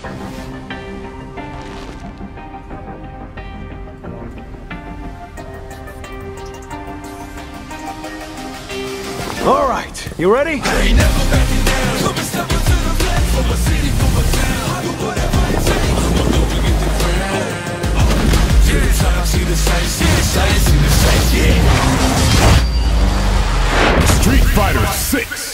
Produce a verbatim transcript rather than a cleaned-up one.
All right, you ready? I ain't never backing down. Put me step into the flag for my city, for my town. I do whatever it takes. I'ma go and get the crown. See the top, see the sights, see the sights, see the sights, yeah. Street Fighter six.